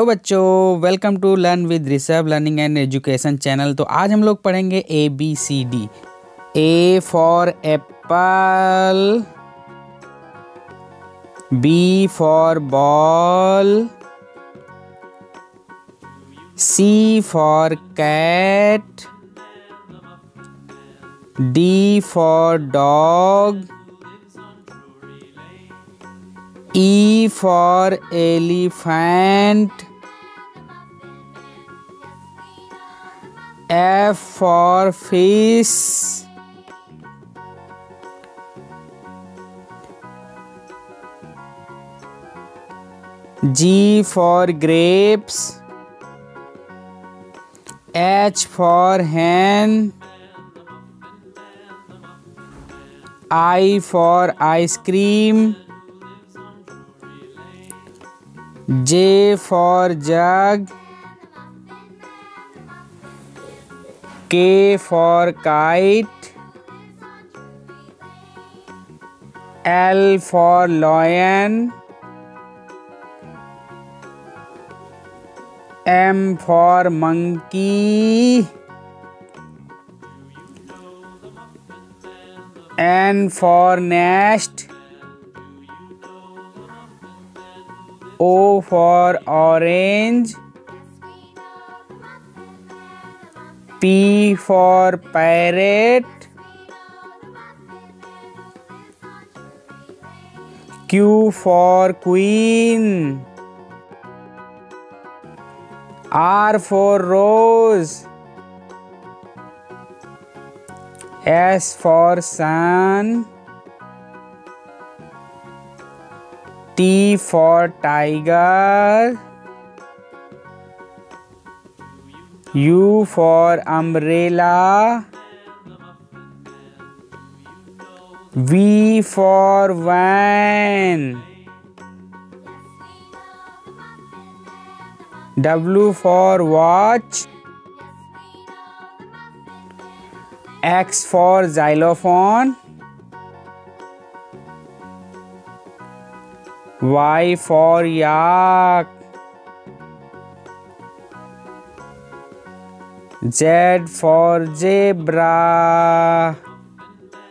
तो बच्चों, welcome to learn with Rishabh learning and education channel. तो आज हम लोग पढ़ेंगे ABCD। A for apple, B for ball, C for cat, D for dog, E for elephant, F for fish, G for grapes, H for hen, I for ice cream, J for jug, K for kite, L for lion, M for monkey, N for nest, O for orange, P for parrot, Q for queen, R for rose, S for sun, T for tiger, U for umbrella, V for van, W for watch, X for xylophone, Y for yak, Z for zebra.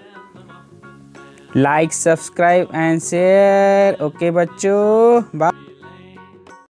Like, subscribe and share. Okay बच्चों, bye.